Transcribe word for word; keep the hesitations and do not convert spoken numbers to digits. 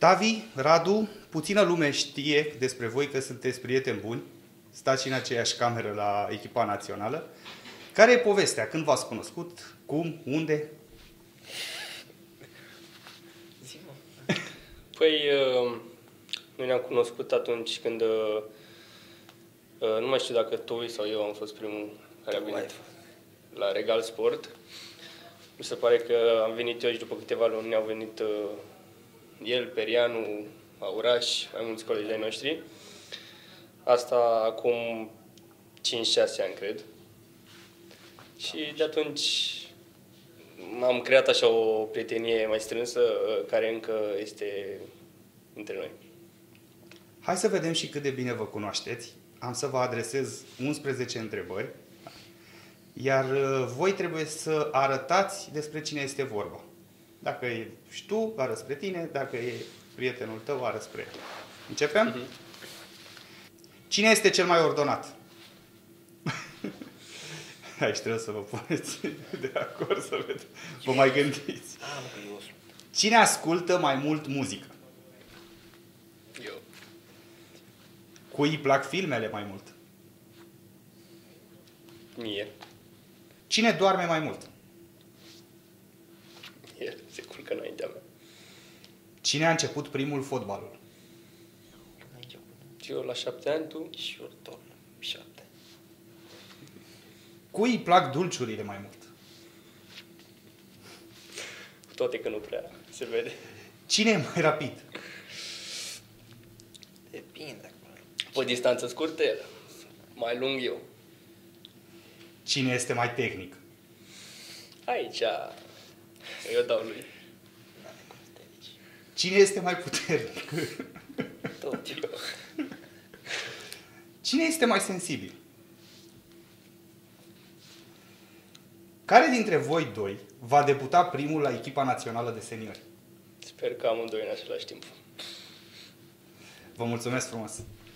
Tavi, Radu, puțină lume știe despre voi că sunteți prieteni buni, stați și în aceeași cameră la echipa națională. Care e povestea? Când v-ați cunoscut? Cum? Unde? Păi, noi ne-am cunoscut atunci când, nu mai știu dacă tu sau eu am fost primul care a venit la Regal Sport. Mi se pare că am venit eu și după câteva luni au venit el, Perianu, Auraș, mai mulți colegi ai noștri. Asta acum cinci șase ani, cred. Și de atunci am creat așa o prietenie mai strânsă, care încă este între noi. Hai să vedem și cât de bine vă cunoașteți. Am să vă adresez unsprezece întrebări, iar voi trebuie să arătați despre cine este vorba. Dacă ești tu, arăți spre tine, dacă e prietenul tău, arăți spre el. Începem? Mm-hmm. Cine este cel mai ordonat? Aici trebuie să vă puneți de acord, să vedem. Vă mai gândiți. Cine ascultă mai mult muzică? Eu. Cui îi plac filmele mai mult? Mie. Cine doarme mai mult? El se culcă înaintea mea. Cine a început primul fotbalul? Eu la șapte ani, tu? Și eu tot șapte. Cui îi plac dulciurile mai mult? Toate că nu prea se vede. Cine e mai rapid? Depinde. Pe distanță scurtă el. Mai lung eu. Cine este mai tehnic? Aici eu dau lui. Cine este mai puternic? Tot eu. Cine este mai sensibil? Care dintre voi doi va debuta primul la echipa națională de seniori? Sper că amândoi în același timp. Vă mulțumesc frumos!